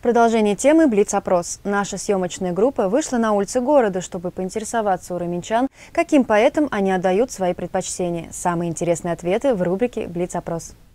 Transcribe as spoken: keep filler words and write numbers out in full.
продолжение темы «Блиц-опрос». Наша съемочная группа вышла на улицы города, чтобы поинтересоваться у роменчан, каким поэтам они отдают свои предпочтения. Самые интересные ответы в рубрике «Блиц-опрос».